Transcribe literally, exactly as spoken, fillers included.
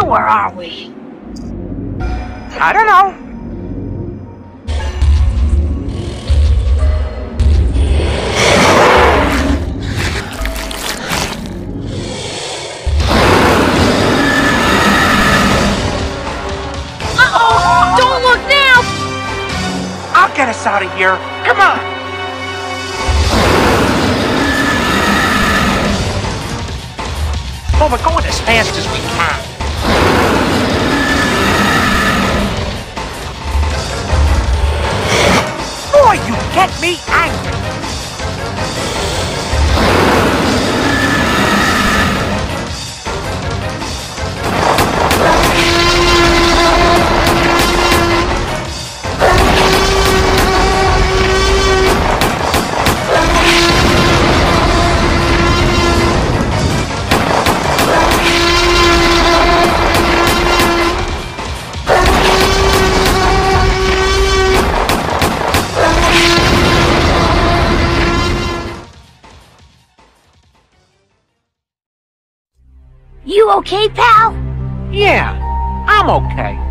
where are we? I don't know. Uh-oh! Don't look now! I'll get us out of here. Come on! Oh, we're going as fast as we can. Boy, you get me angry. You okay, pal? Yeah, I'm okay.